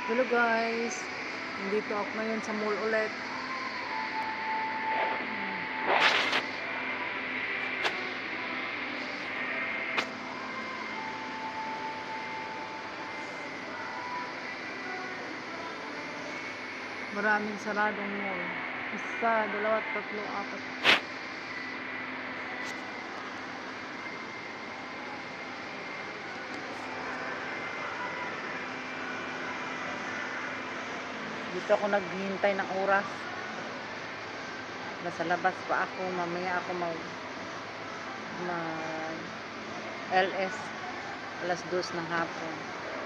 Hello guys, nandito ako ngayon sa mall ulit. Maraming saradong mall. Isa, dalawa, tatlo, apat. Dito ako naghihintay ng oras. Nasa labas pa ako. Mamaya ako mag LS. Alas 2 ng hapon.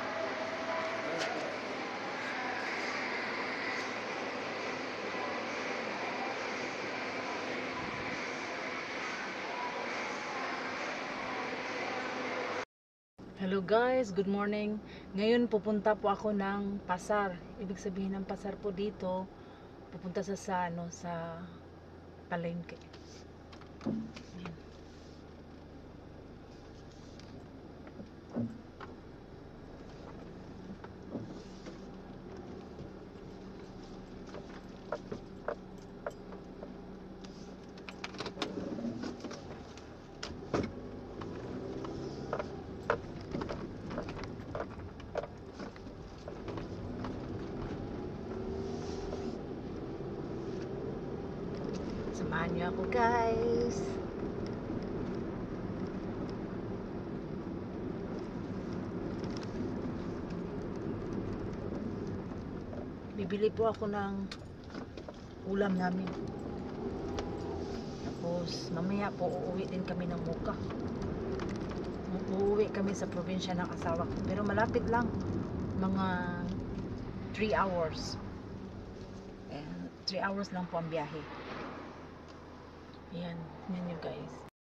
Hello guys, good morning. Ngayon pupunta po ako ng pasar. Ibig sabihin ng pasar po dito, pupunta sa palengke. Ayan. Samahan niyo ako guys. Bibili po ako ng ulam namin. Tapos mamaya po uuwi din kami ng Muka. Uuwi kami sa probinsya ng asawa ko. Pero malapit lang. Mga 3 hours. 3 hours lang po ang biyahe. Ayan, yun yun guys.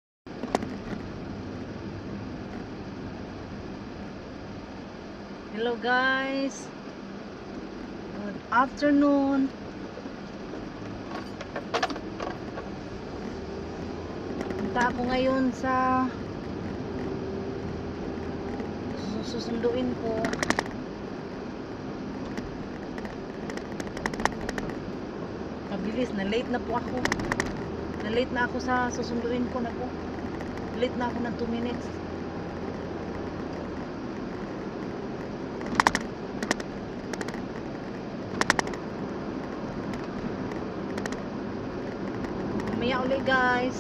Hello guys. Good afternoon. Punta ako ngayon sa susunduin ko. Mabilis, na late na po ako. Na-late na ako sa susunduin ko na po. Late na ako ng 2 minutes. Mamaya ulit guys.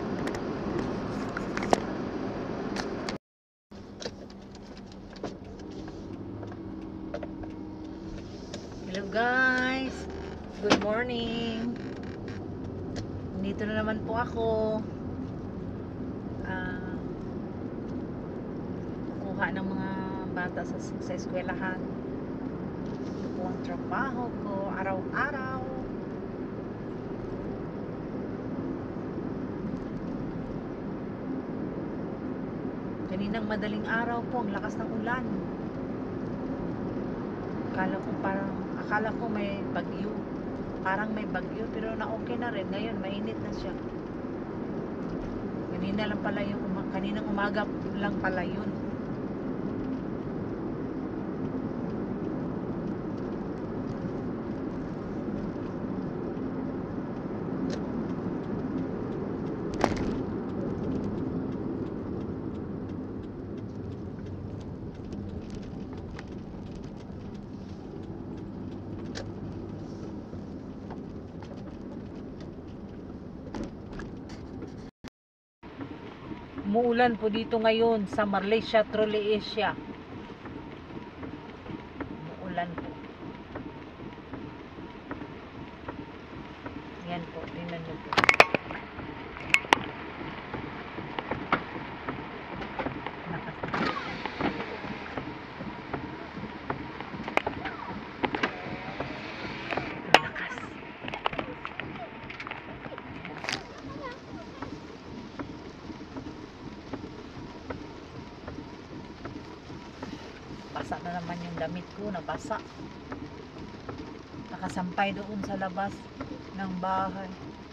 Hello guys. Good morning. Dito na naman po ako. Kukuha ng mga bata sa eskwelahan. Ito po ang trabaho ko araw-araw. Kaninang madaling araw po, ang lakas ng ulan. Akala ko may bagyo. Parang may bagyo pero na okay na rin. Ngayon mainit na siya. Kaninang umaga lang pala yun. Umuulan po dito ngayon sa Malaysia, Troleasia. Umuulan po. Yan po, tingnan nyo po. Basa na naman yung damit ko, nabasa. Nakasampay doon sa labas ng bahay.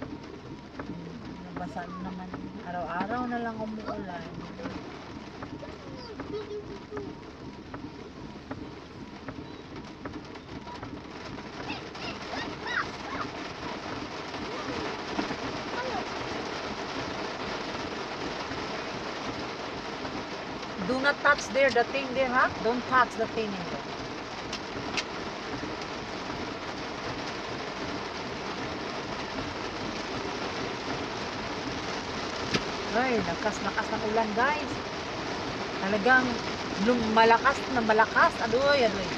Nabasa na naman. Araw-araw na lang umuulan. not touch there, the thing there, ha? Don't touch the thing in there. Ay, lakas-lakas ng ulan, guys. Talagang malakas na malakas. Adoy, adoy.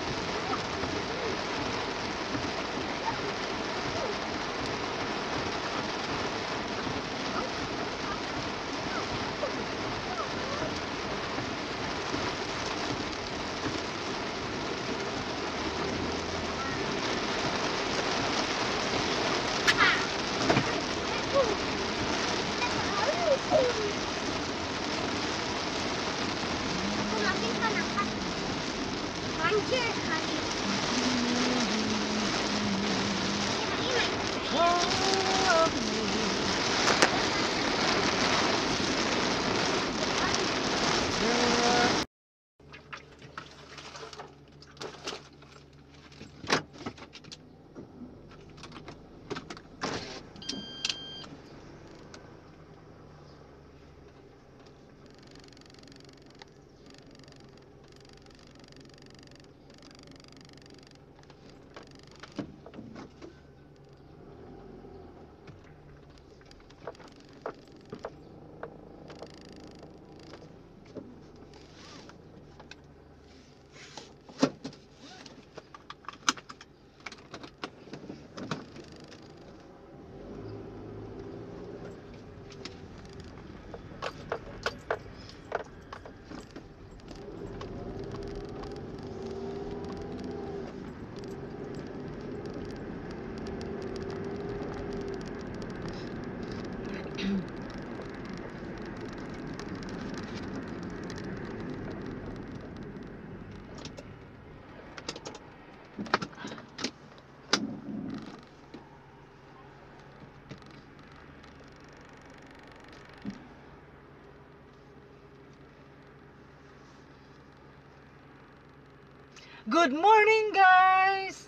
Good morning, guys!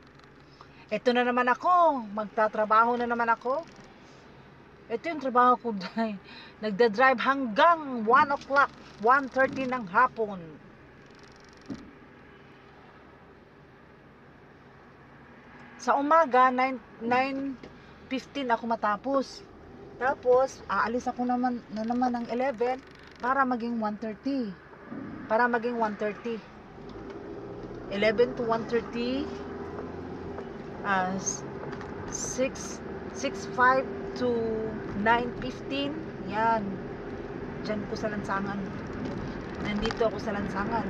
Ito na naman ako. Magtatrabaho na naman ako. Ito yung trabaho ko. Nagda-drive hanggang 1 o'clock, 1:30 ng hapon. Sa umaga, 9:15 ako matapos. Tapos, aalis ako naman ng 11 para maging 1:30. 11 to 1:30, 6:05 to 9:15, yan. Diyan ko sa lansangan. Nandito ako sa lansangan.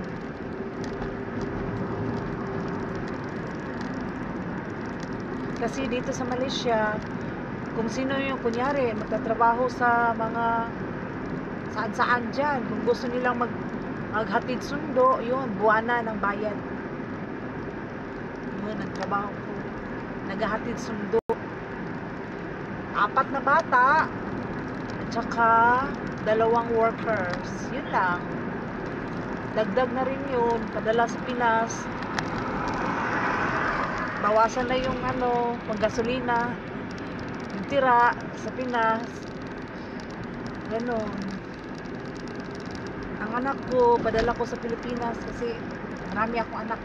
Kasi dito sa Malaysia, kung sino yung kunyari, magtatrabaho sa mga saan-saan dyan, kung gusto nilang maghatid sundo, yun, buwana ng bayad. Yun ang trabaho ko. Naghahatid sundo. 4 na bata at saka 2 workers. Yun lang. Dagdag na rin yun. Padala sa Pinas. Bawasan na yung panggasolina. Yung tira sa Pinas. Ganon. Ang anak ko, padala ko sa Pilipinas kasi marami akong anak.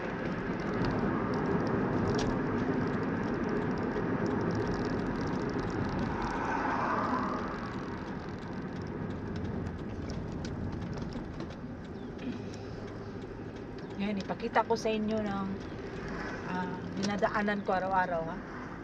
Yan, ipakita ko sa inyo ng dinadaanan ko araw-araw, ha.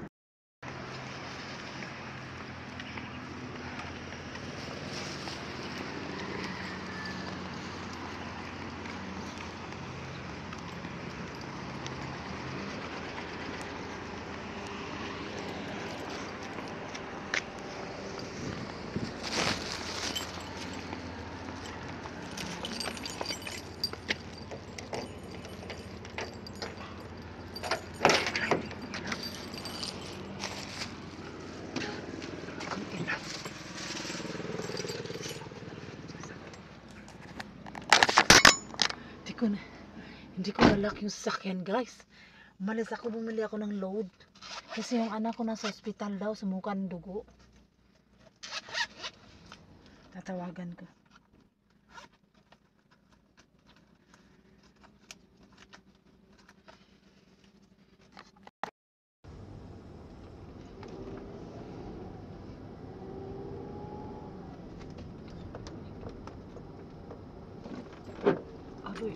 Hindi ko nalock yung sasakyan, guys. Umalis ako, bumili ako ng load. Kasi yung anak ko nasa hospital daw, sumuka ng dugo. Tatawagan ko. Uy.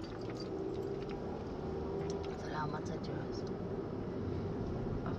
Salamat sa Diyos. Ah.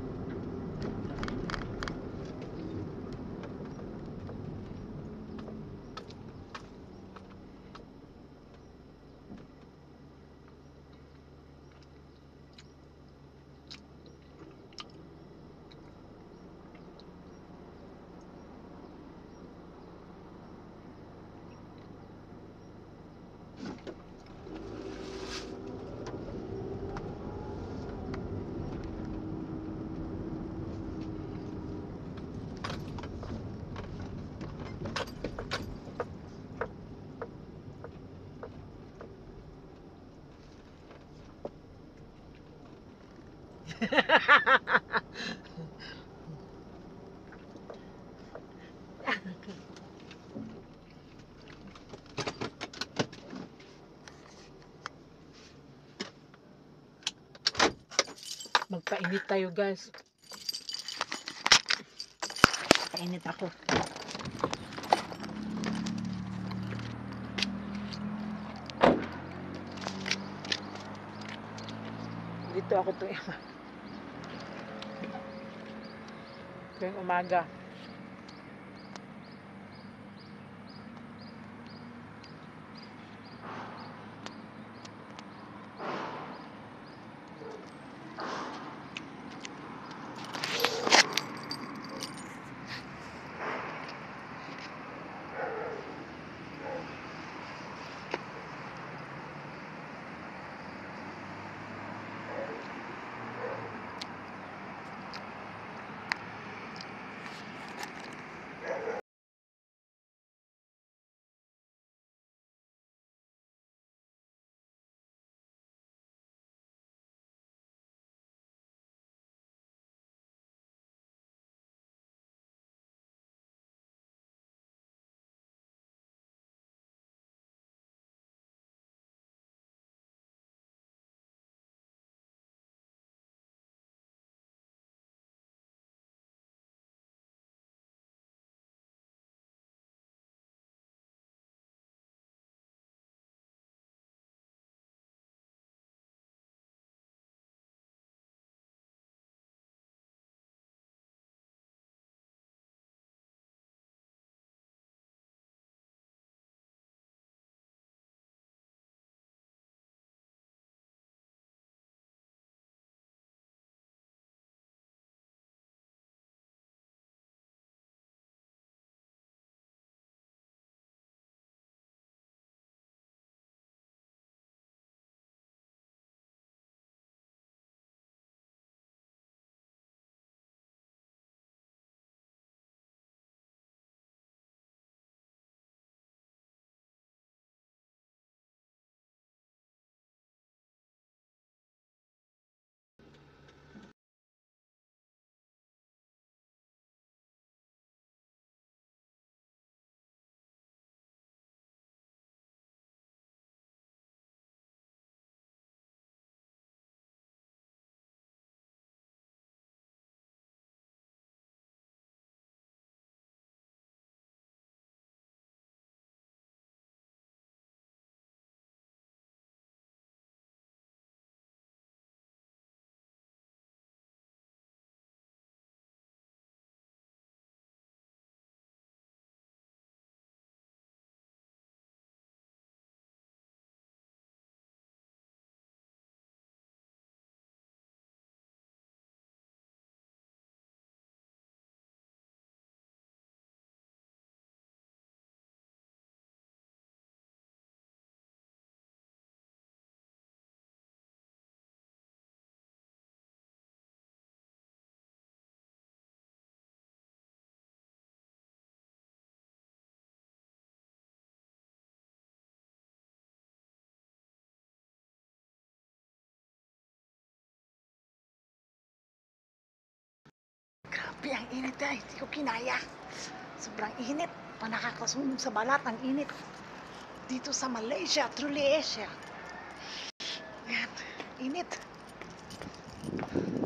Magpainit tayo, guys. Painit ako. Dito ako tuwing umaga. Grabe, ang init guys. Hindi ko kinaya. Sobrang init. Nakakasunog sa balat ang init. Dito sa Malaysia, truly Asia. Yan, init.